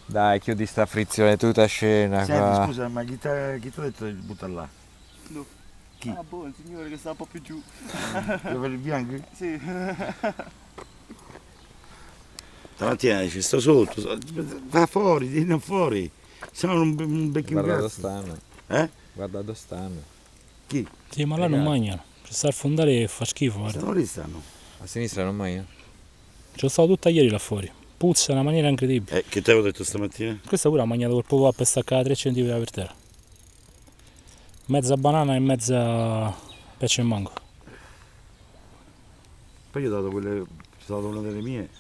Dai, chiudi sta frizione, tutta scena Senti, qua. scusa, ma chi ti ha detto di buttare là? No. Chi? Ah boh, il signore che sta un po' più giù. Dove il bianco? Sì. Stamattina dice sto sotto, va fuori, vieni fuori, se no non becchi un Guarda dove cazzo. stanno. Guarda dove stanno. Chi? Sì, ma là non mangiano. Ci sta a fondare e fa schifo, guarda. Stanno lì stanno. A sinistra non mangia? Ci sono stato tutta ieri là fuori. Puzza in una maniera incredibile. Che ti avevo detto stamattina? Questa pure ha mangiato col popò per staccare 3 cm per terra. Mezza banana e mezza pece e mango. Poi io ho dato quelle, c'è stata una delle mie.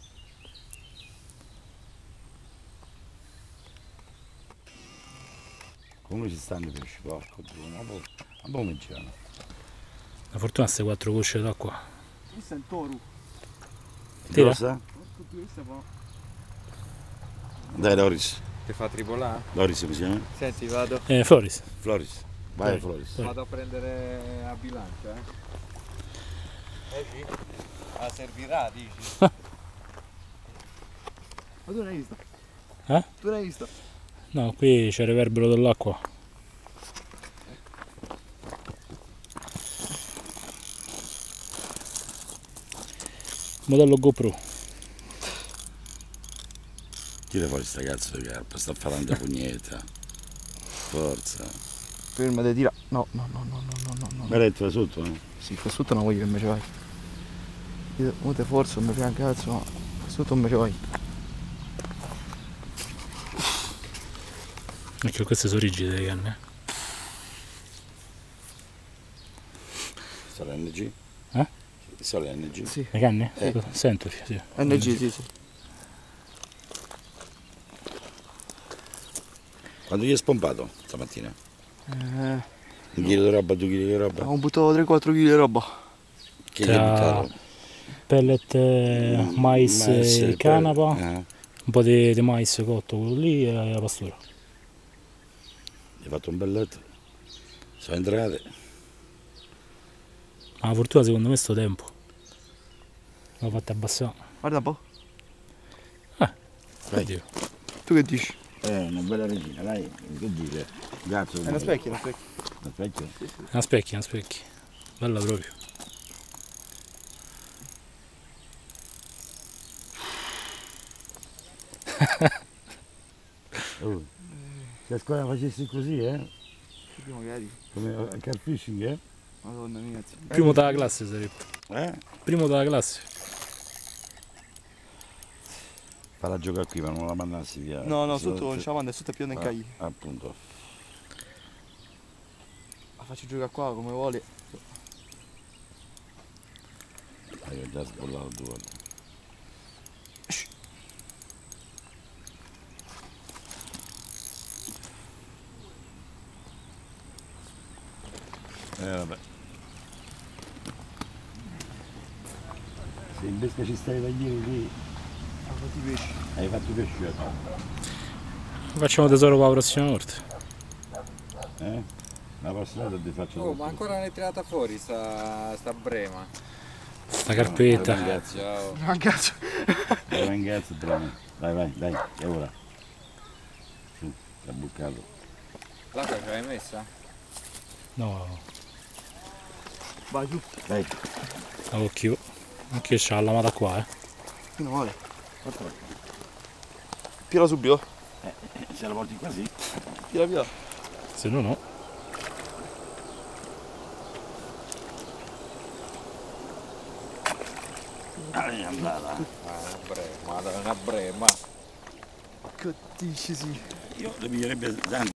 Comunque ci stanno i pesci, porco Dio, ma come mangiano? La fortuna queste 4 cosce d'acqua. Questo è il toro. Tira? Grossa? Questa fa. Dai Loris, Ti fa tribolare? Loris mi chiama? Senti, vado. Floris. Floris, vai Floris. Vado a prendere a bilancia, Sì? La servirà, dici? Ma tu l'hai visto? Eh? Tu l'hai visto? No, qui c'è il reverbero dell'acqua. Modello GoPro. Tira fuori sta cazzo di carpa, sta falando la pugnetta. Forza. Ferma te tira. No. Ma hai detto da sotto, no? Sì, qua sotto non voglio che me ci vai. Io mo te forzo, mi frega un cazzo, ma qua sotto non me ci vai. Ecco, queste sono rigide le canne. Sono NG? Eh? Sono NG? Sì. Le canne? Century, sì. NG, sì. Quando gli hai spompato stamattina? Un 1 chilo di roba, 2 kg di roba? Ho buttato 3-4 kg di roba. Che gli hai buttato? Pellet, mais e canapa, un po' di mais cotto, quello lì e la pastura. Gli hai fatto un bel letto? Sono entrate? La fortuna secondo me sto tempo. L'ho fatta abbassare. Guarda un po'. Vai. Oddio. Tu che dici? Una bella regina, dai, che dire? Cazzo, È una specchia, una specchia. Una specchia? Una specchia. Bella proprio. Oh. Se a scuola facessi così, Magari. Come al carfishing, Madonna mia. Primo della classe sarebbe. Primo della classe. Falla giocare qui, ma non la mandassi via. No, sotto non ce la manda, sotto è più nel cagli. Appunto. La faccio giocare qua come vuole. Ho già sbollato 2 volte. Vabbè. Se in pesca ci stai da ieri lì, Ha fatto i pesci. hai fatto i pesci, Facciamo tesoro per la prossima volta. La prossima volta ti faccio Oh, ma ancora non è tirata fuori sta brema. Sta carpetta. Ciao. Ma cazzo. Ragazzi, bravo. Vai, è ora. Su, ti ha bucato. L'acqua ce l'hai messa? No, Vai giù. Dai, a occhio. Anche io c'ho la lamata qua, Meno male. Tira subito. se la porti qua sì. Tira. Se no no. È andata. Una brema. Che dici sì. Io le migliorerebbe tanto.